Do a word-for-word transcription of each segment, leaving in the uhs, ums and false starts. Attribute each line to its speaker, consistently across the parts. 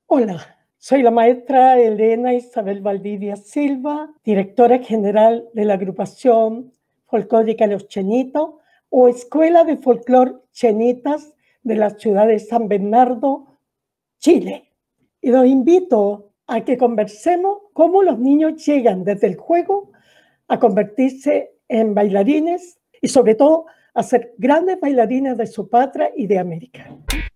Speaker 1: Hola, soy la maestra Elena Isabel Valdivia Silva, directora general de la agrupación folclórica Los Chenitos o Escuela de Folclor Chenitas de la ciudad de San Bernardo, Chile. Y los invito a que conversemos cómo los niños llegan desde el juego a convertirse en bailarines y sobre todo a ser grandes bailarines de su patria y de América.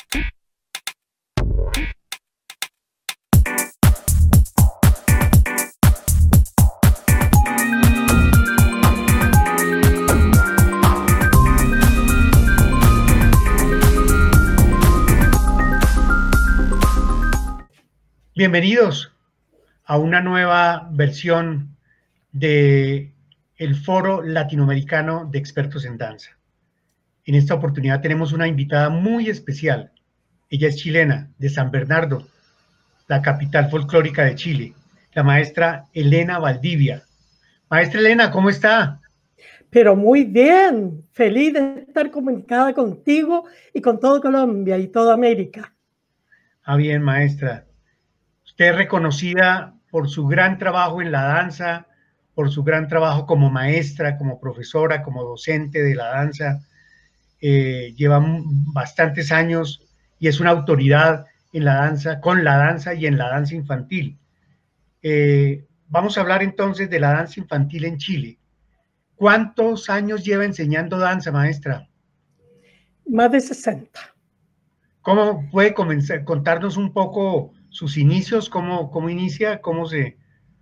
Speaker 2: Bienvenidos a una nueva versión de el Foro Latinoamericano de Expertos en Danza. En esta oportunidad tenemos una invitada muy especial. Ella es chilena, de San Bernardo, la capital folclórica de Chile, la maestra Elena Valdivia. Maestra Elena, ¿cómo está?
Speaker 1: Pero muy bien, feliz de estar comunicada contigo y con todo Colombia y toda América.
Speaker 2: Ah, bien, maestra. Usted es reconocida por su gran trabajo en la danza, por su gran trabajo como maestra, como profesora, como docente de la danza. Eh, lleva bastantes años y es una autoridad en la danza, con la danza y en la danza infantil. Eh, vamos a hablar entonces de la danza infantil en Chile. ¿Cuántos años lleva enseñando danza, maestra?
Speaker 1: Más de sesenta.
Speaker 2: ¿Cómo puede comenzar, contarnos un poco sus inicios? ¿Cómo, cómo inicia? ¿Cómo se...?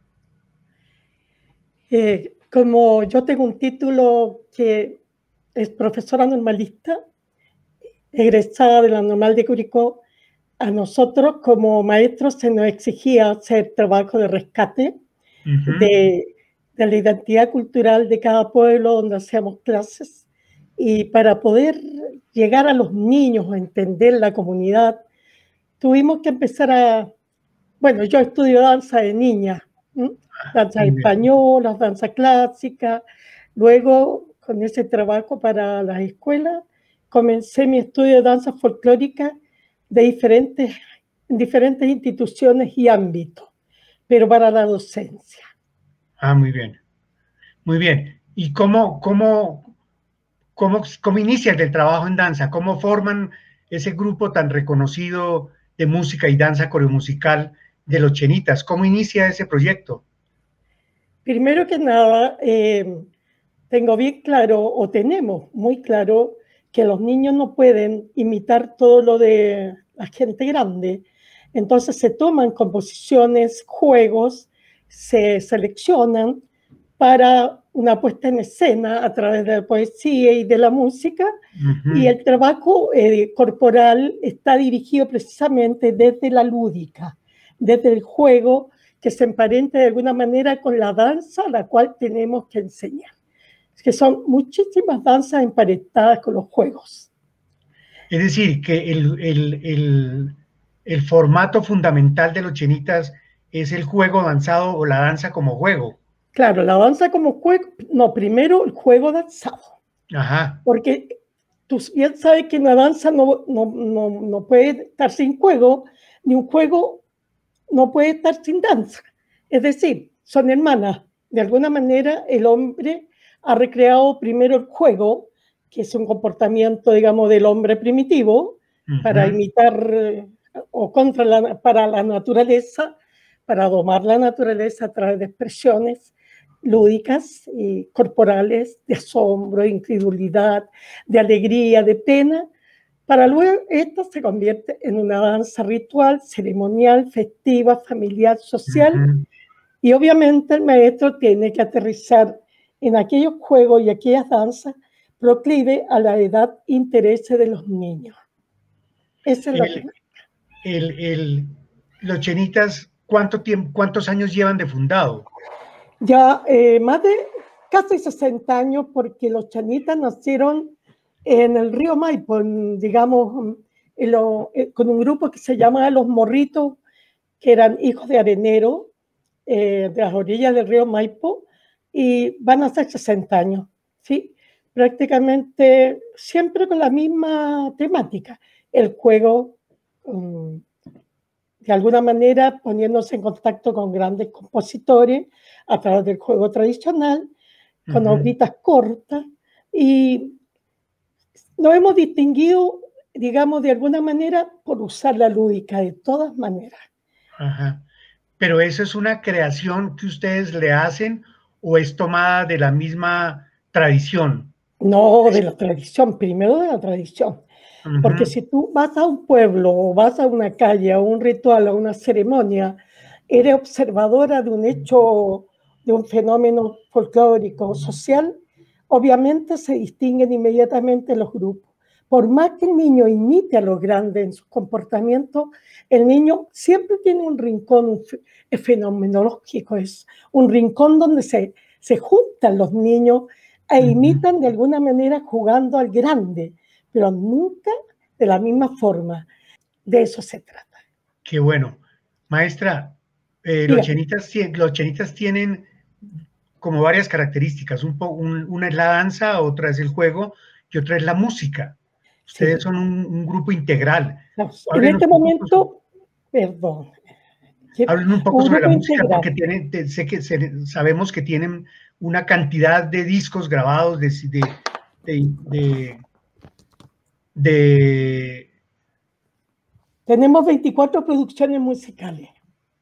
Speaker 1: Eh, como yo tengo un título que es profesora normalista, egresada de la Normal de Curicó, a nosotros como maestros se nos exigía hacer trabajo de rescate
Speaker 2: Uh-huh.
Speaker 1: de, de la identidad cultural de cada pueblo donde hacíamos clases. Y para poder llegar a los niños, a entender la comunidad, tuvimos que empezar a... Bueno, yo estudio danza de niña, ¿m? danza española, danza clásica. Luego, con ese trabajo para las escuelas, comencé mi estudio de danza folclórica de diferentes, en diferentes instituciones y ámbitos, pero para la docencia.
Speaker 2: Ah, muy bien. Muy bien. ¿Y cómo, cómo, cómo, cómo inician el trabajo en danza? ¿Cómo forman ese grupo tan reconocido de música y danza coreomusical de los Chenitas? ¿Cómo inicia ese proyecto?
Speaker 1: Primero que nada, eh, tengo bien claro, o tenemos muy claro, que los niños no pueden imitar todo lo de la gente grande. Entonces se toman composiciones, juegos, se seleccionan para una puesta en escena a través de la poesía y de la música. Uh-huh. Y el trabajo eh, corporal está dirigido precisamente desde la lúdica, desde el juego, que se emparente de alguna manera con la danza a la cual tenemos que enseñar. Es que son muchísimas danzas emparentadas con los juegos.
Speaker 2: Es decir, que el, el, el, el formato fundamental de los Chenitas es el juego danzado o la danza como juego.
Speaker 1: Claro, la danza como juego, no, primero el juego danzado.
Speaker 2: Ajá.
Speaker 1: Porque tú bien sabes que una danza no, no, no, no puede estar sin juego, ni un juego no puede estar sin danza. Es decir, son hermanas. De alguna manera, el hombre ha recreado primero el juego, que es un comportamiento, digamos, del hombre primitivo, uh-huh. para imitar o contra la, para la naturaleza, para domar la naturaleza a través de expresiones lúdicas y corporales, de asombro, de incredulidad, de alegría, de pena, para luego esta se convierte en una danza ritual, ceremonial, festiva, familiar, social, uh-huh. y obviamente el maestro tiene que aterrizar en aquellos juegos y aquellas danzas proclive a la edad e interés de los niños. Esa es la
Speaker 2: el, el, el, los Chenitas, ¿cuánto tiempo, ¿cuántos años llevan de fundado?
Speaker 1: Ya eh, más de casi sesenta años, porque los Chenitas nacieron en el río Maipo, en, digamos, en lo, eh, con un grupo que se llama Los Morritos, que eran hijos de arenero, eh, de las orillas del río Maipo, y van a ser sesenta años, ¿sí? Prácticamente siempre con la misma temática, el juego, um, de alguna manera poniéndose en contacto con grandes compositores a través del juego tradicional, con
Speaker 2: Ujú.
Speaker 1: obritas cortas, y nos hemos distinguido, digamos, de alguna manera por usar la lúdica de todas maneras.
Speaker 2: Ajá. Pero ¿eso es una creación que ustedes le hacen o es tomada de la misma tradición?
Speaker 1: No, de
Speaker 2: Es
Speaker 1: la tradición, primero de la tradición. Porque
Speaker 2: Ujú.
Speaker 1: si tú vas a un pueblo o vas a una calle, a un ritual, a una ceremonia, eres observadora de un hecho, de un fenómeno folclórico, social, obviamente se distinguen inmediatamente los grupos. Por más que el niño imite a los grandes en sus comportamientos, el niño siempre tiene un rincón, un fe- es fenomenológico, es un rincón donde se, se juntan los niños e
Speaker 2: Ujú.
Speaker 1: imitan de alguna manera jugando al grande, pero nunca de la misma forma. De eso se trata.
Speaker 2: Qué bueno. Maestra, eh, los
Speaker 1: Dígame.
Speaker 2: chenitas, tie- los chenitas tienen como varias características. Un po- un- una es la danza, otra es el juego y otra es la música. Ustedes
Speaker 1: Sí.
Speaker 2: son un, un grupo integral.
Speaker 1: En
Speaker 2: Hablen un
Speaker 1: este
Speaker 2: poco, pues,
Speaker 1: momento, perdón, que
Speaker 2: hablen un poco
Speaker 1: un
Speaker 2: sobre la
Speaker 1: grupo
Speaker 2: música
Speaker 1: integral.
Speaker 2: porque tienen, te- sé que se- sabemos que tienen una cantidad de discos grabados de, de, de, de- de-
Speaker 1: Tenemos veinticuatro producciones musicales.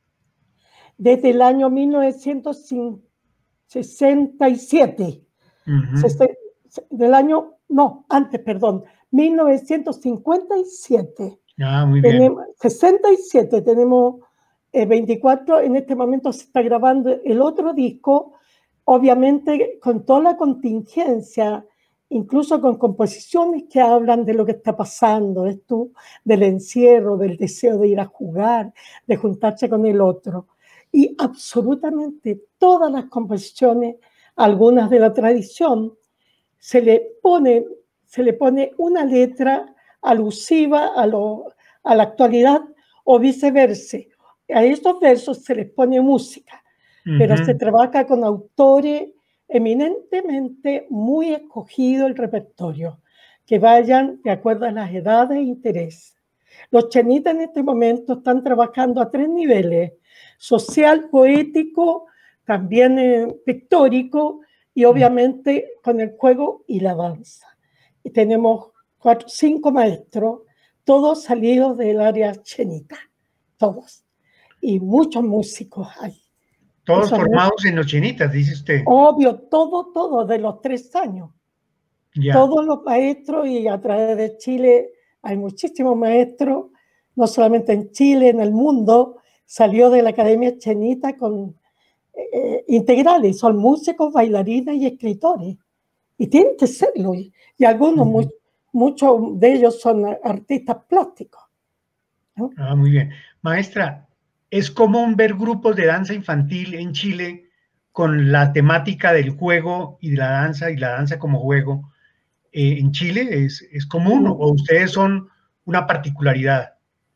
Speaker 1: Desde el año mil novecientos sesenta y siete.
Speaker 2: Ujú.
Speaker 1: Sese- Del año, no, antes, perdón, mil novecientos cincuenta y siete.
Speaker 2: Ah, muy bien.
Speaker 1: Tenemos sesenta y siete, tenemos eh, veinticuatro, en este momento se está grabando el otro disco, obviamente con toda la contingencia, incluso con composiciones que hablan de lo que está pasando, esto, del encierro, del deseo de ir a jugar, de juntarse con el otro. Y absolutamente todas las composiciones, algunas de la tradición, se le pone, se le pone una letra alusiva a, lo, a la actualidad o viceversa. A estos versos se les pone música, pero se
Speaker 2: Ujú.
Speaker 1: trabaja con autores eminentemente muy escogido el repertorio, que vayan de acuerdo a las edades e intereses. Los chenitas en este momento están trabajando a tres niveles: social, poético, también eh, pictórico, y obviamente con el juego y la danza. Y tenemos cuatro, cinco maestros, todos salidos del área chenita, todos. Y muchos músicos hay.
Speaker 2: Todos
Speaker 1: Eso es muy
Speaker 2: formados en los chenitas, dice usted.
Speaker 1: obvio, todo, todo, de los tres años.
Speaker 2: Ya.
Speaker 1: Todos los maestros, y a través de Chile hay muchísimos maestros, no solamente en Chile, en el mundo, salió de la Academia Chenita con eh, integrales, son músicos, bailarines y escritores. Y tienen que serlo. Y, y algunos,
Speaker 2: Ujú.
Speaker 1: muy, muchos de ellos son artistas plásticos, ¿no?
Speaker 2: Ah, muy bien. Maestra, ¿es común ver grupos de danza infantil en Chile con la temática del juego y de la danza y la danza como juego? Eh, ¿en Chile es, es común o ustedes son una particularidad?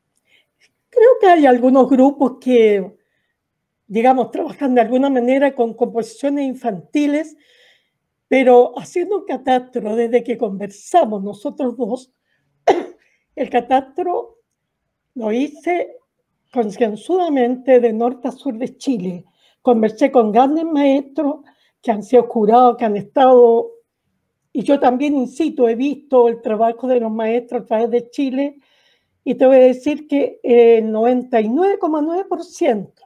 Speaker 1: Creo que hay algunos grupos que, digamos, trabajan de alguna manera con composiciones infantiles, pero haciendo un catastro desde que conversamos nosotros dos, el catastro lo hice concienzudamente de norte a sur de Chile. Conversé con grandes maestros que han sido jurados, que han estado, y yo también incito, he visto el trabajo de los maestros a través de Chile, y te voy a decir que el noventa y nueve coma nueve por ciento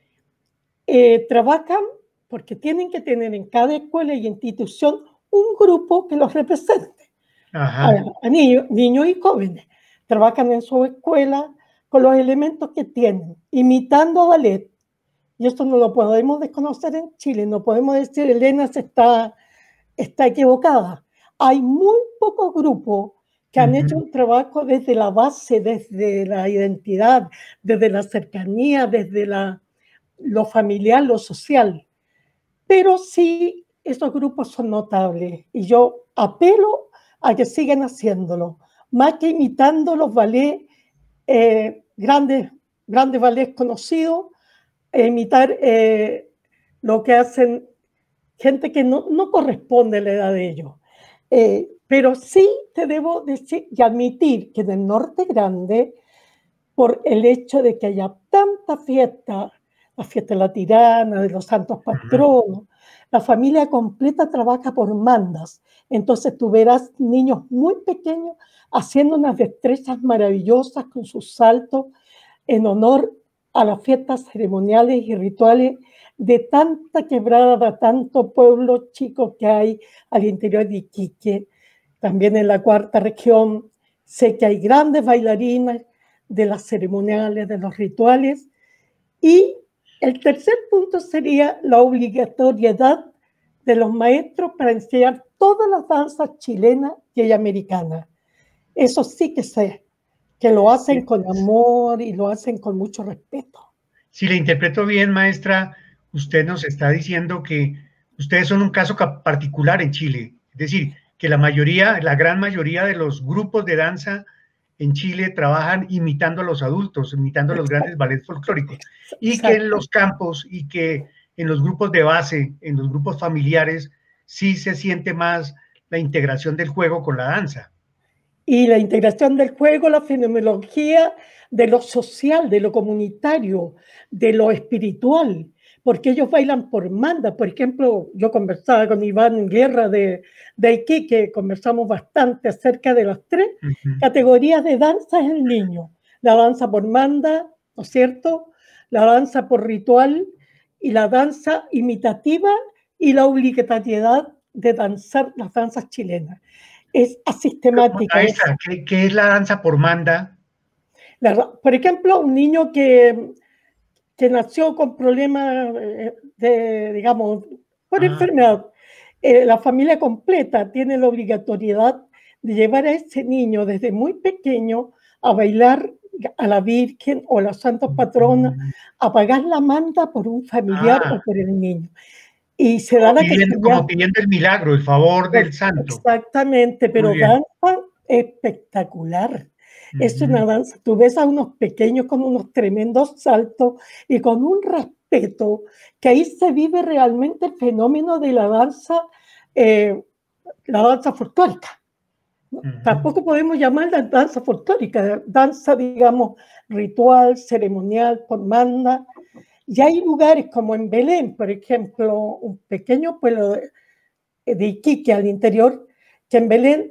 Speaker 1: eh, trabajan porque tienen que tener en cada escuela y institución un grupo que los represente a,
Speaker 2: Ajá.
Speaker 1: a niños, niños y jóvenes. Trabajan en su escuela con los elementos que tienen, imitando a ballet. Y esto no lo podemos desconocer en Chile, no podemos decir Elena se está, está equivocada. Hay muy pocos grupos que han hecho
Speaker 2: Ujú.
Speaker 1: un trabajo desde la base, desde la identidad, desde la cercanía, desde la, lo familiar, lo social. Pero sí, estos grupos son notables y yo apelo a que sigan haciéndolo, más que imitando los ballets, eh, grandes, grandes ballets conocidos, e imitar eh, lo que hacen gente que no, no corresponde a la edad de ellos. Eh, pero sí te debo decir y admitir que en el norte grande por el hecho de que haya tanta fiesta, la fiesta de la tirana, de los santos patronos. La familia completa trabaja por mandas. Entonces tú verás niños muy pequeños haciendo unas destrezas maravillosas con sus saltos en honor a las fiestas ceremoniales y rituales de tanta quebrada, de tanto pueblo chico que hay al interior de Iquique. También en la cuarta región sé que hay grandes bailarinas de las ceremoniales, de los rituales. Y el tercer punto sería la obligatoriedad de los maestros para enseñar todas las danzas chilenas y americanas. Eso sí que sé, que lo hacen con amor y lo hacen con mucho respeto.
Speaker 2: Si le interpreto bien, maestra, usted nos está diciendo que ustedes son un caso particular en Chile. Es decir, que la mayoría, la gran mayoría de los grupos de danza en Chile trabajan imitando a los adultos, imitando a los grandes ballets folclóricos. Y Exacto. que en los campos y que en los grupos de base, en los grupos familiares, sí se siente más la integración del juego con la danza.
Speaker 1: Y la integración del juego, la fenomenología de lo social, de lo comunitario, de lo espiritual, porque ellos bailan por manda. Por ejemplo, yo conversaba con Iván Guerra de, de Iquique, conversamos bastante acerca de las tres uh-huh. categorías de danza en el niño. La danza por manda, ¿no es cierto? La danza por ritual y la danza imitativa y la obligatoriedad de danzar las danzas chilenas. Es asistemática.
Speaker 2: Maestra, ¿qué, ¿qué es la danza por manda?
Speaker 1: La, por ejemplo, un niño que, que nació con problemas de, digamos, por ah. enfermedad, eh, la familia completa tiene la obligatoriedad de llevar a ese niño desde muy pequeño a bailar a la Virgen o a la Santa Patrona, a pagar la manda por un familiar ah. o por el niño. Y se da la
Speaker 2: pidiendo, que como pidiendo el milagro, el favor del santo.
Speaker 1: Exactamente, pero danza espectacular. Uh-huh. Es una danza, tú ves a unos pequeños con unos tremendos saltos y con un respeto, que ahí se vive realmente el fenómeno de la danza, eh, la danza folclórica. Uh-huh. Tampoco podemos llamarla danza folclórica, danza, digamos, ritual, ceremonial, por manda. Y hay lugares como en Belén, por ejemplo, un pequeño pueblo de, de Iquique al interior, que en Belén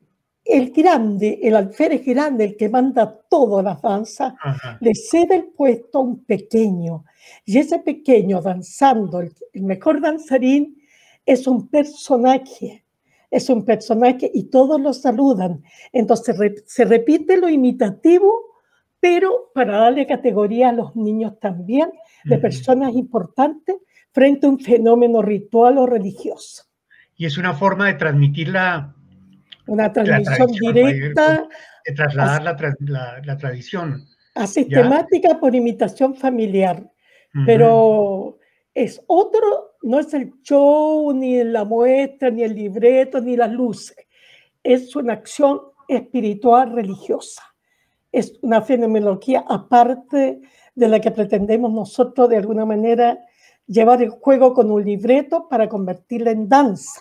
Speaker 1: el grande, el alférez grande, el que manda todas las danzas, Ajá. le cede el puesto a un pequeño. Y ese pequeño danzando, el, el mejor danzarín, es un personaje, es un personaje y todos lo saludan. Entonces re, se repite lo imitativo, pero para darle categoría a los niños también, de personas importantes frente a un fenómeno ritual o religioso.
Speaker 2: Y es una forma de transmitir la,
Speaker 1: una transmisión
Speaker 2: la
Speaker 1: directa,
Speaker 2: de trasladar la, la, la tradición.
Speaker 1: Asistemática ¿ya? Por imitación familiar, uh-huh. pero es otro, no es el show, ni la muestra, ni el libreto, ni las luces, es una acción espiritual religiosa, es una fenomenología aparte de la que pretendemos nosotros de alguna manera llevar el juego con un libreto para convertirla en danza.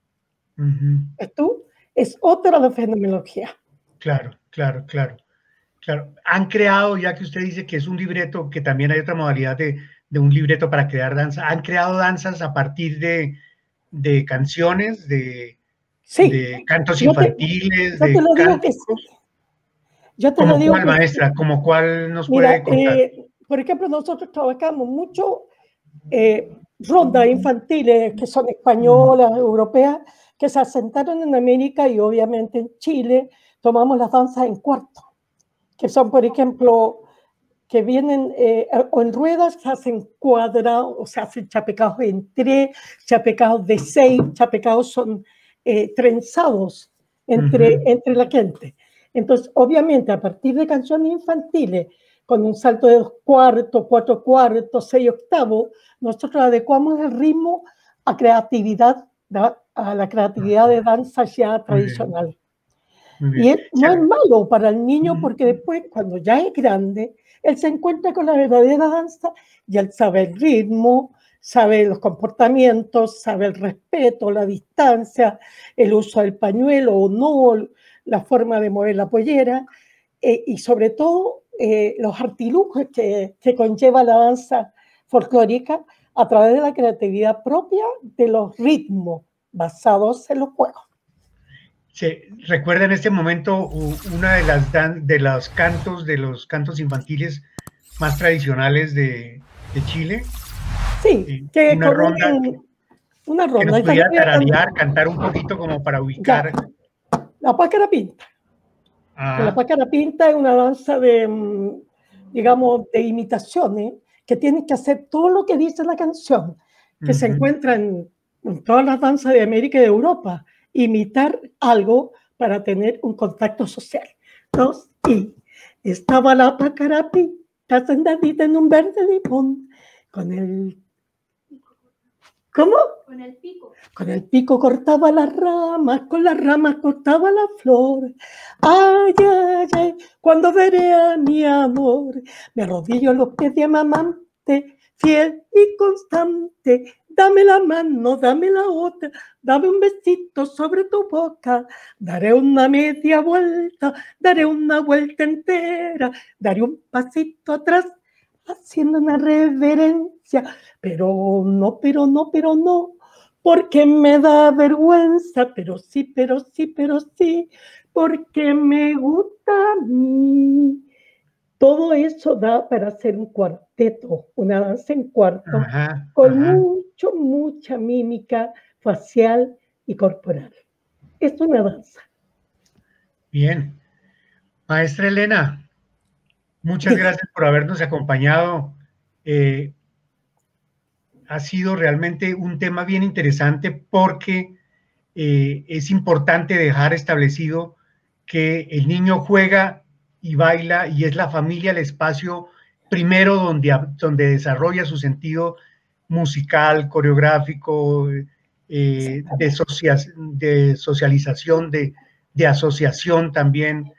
Speaker 2: Uh-huh.
Speaker 1: ¿Tú? Es otra la fenomenología.
Speaker 2: Claro, claro, claro, claro. Han creado, ya que usted dice que es un libreto, que también hay otra modalidad de, de un libreto para crear danza, ¿han creado danzas a partir de, de canciones, de,
Speaker 1: sí.
Speaker 2: de cantos
Speaker 1: yo
Speaker 2: infantiles,
Speaker 1: te, yo
Speaker 2: de
Speaker 1: te lo digo que
Speaker 2: cánticos?
Speaker 1: sí. Yo te
Speaker 2: ¿Como
Speaker 1: lo digo
Speaker 2: cuál,
Speaker 1: que
Speaker 2: maestra?
Speaker 1: sí.
Speaker 2: ¿Como cuál nos
Speaker 1: Mira,
Speaker 2: puede contar?
Speaker 1: Eh, por ejemplo, nosotros trabajamos mucho eh, rondas infantiles que son españolas, europeas, que se asentaron en América y obviamente en Chile. Tomamos las danzas en cuarto, que son, por ejemplo, que vienen eh, o en ruedas, se hacen cuadrados, o se hacen chapecados en tres, chapecados de seis, chapecados son eh, trenzados entre, uh-huh. entre la gente. Entonces, obviamente, a partir de canciones infantiles, con un salto de dos cuartos, cuatro cuartos, seis octavos, nosotros adecuamos el ritmo a creatividad, a la creatividad de danza ya tradicional. Muy bien. Y es, no es malo para el niño porque después, cuando ya es grande, él se encuentra con la verdadera danza y él sabe el ritmo, sabe los comportamientos, sabe el respeto, la distancia, el uso del pañuelo o no, la forma de mover la pollera eh, y sobre todo eh, los artilugios que, que conlleva la danza folclórica a través de la creatividad propia de los ritmos basados en los juegos.
Speaker 2: Se recuerda en este momento una de las dan, de los cantos de los cantos infantiles más tradicionales de, de Chile.
Speaker 1: Sí,
Speaker 2: eh,
Speaker 1: que
Speaker 2: una ronda,
Speaker 1: un, una ronda.
Speaker 2: Que nos pudiera tararear, cantar un poquito como para ubicar.
Speaker 1: Ya. La Pácara Pinta. Ah. La Pácara Pinta es una danza de, digamos, de imitaciones que tienen que hacer todo lo que dice la canción, que uh-huh. se encuentra en, en todas las danzas de América y de Europa. Imitar algo para tener un contacto social. Dos, y estaba la Pácara Pinta sentadita en un verde limón con el... ¿Cómo?
Speaker 3: Con el pico.
Speaker 1: Con el pico cortaba las ramas, con las ramas cortaba la flor. Ay, ay, ay, cuando veré a mi amor, me arrodillo a los pies de amamante, fiel y constante. Dame la mano, dame la otra, dame un besito sobre tu boca. Daré una media vuelta, daré una vuelta entera, daré un pasito atrás, haciendo una reverencia. Pero no, pero no, pero no, porque me da vergüenza. Pero sí, pero sí, pero sí, porque me gusta a mí. Todo eso da para hacer un cuarteto, una danza en cuarto, ajá, con ajá. mucho, mucha mímica facial y corporal. Es una danza.
Speaker 2: Bien. Maestra Elena, muchas gracias por habernos acompañado. Eh, ha sido realmente un tema bien interesante porque eh, es importante dejar establecido que el niño juega y baila y es la familia el espacio primero donde, donde desarrolla su sentido musical, coreográfico, eh, de, socia, de socialización, de, de asociación también,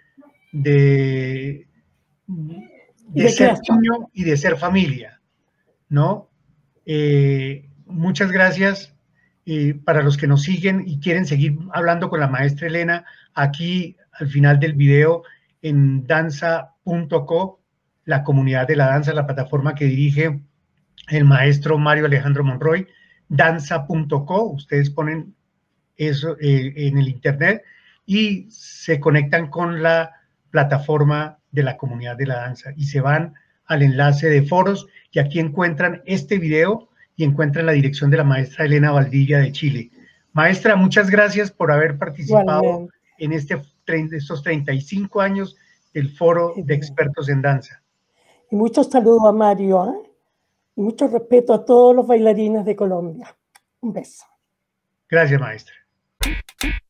Speaker 2: de, de, de ser niño y de ser familia, ¿no? Eh, muchas gracias. Eh, para los que nos siguen y quieren seguir hablando con la maestra Elena, aquí al final del video en danza punto co, la comunidad de la danza, la plataforma que dirige el maestro Mario Alejandro Monroy, danza punto co, ustedes ponen eso eh, en el internet y se conectan con la plataforma de la comunidad de la danza y se van al enlace de foros y aquí encuentran este video y encuentran la dirección de la maestra Elena Valdivia de Chile. Maestra, muchas gracias por haber participado bueno, en este, estos treinta y cinco años del Foro de Expertos en Danza.
Speaker 1: Y muchos saludos a Mario, ¿eh? Y mucho respeto a todos los bailarines de Colombia. Un beso.
Speaker 2: Gracias, maestra.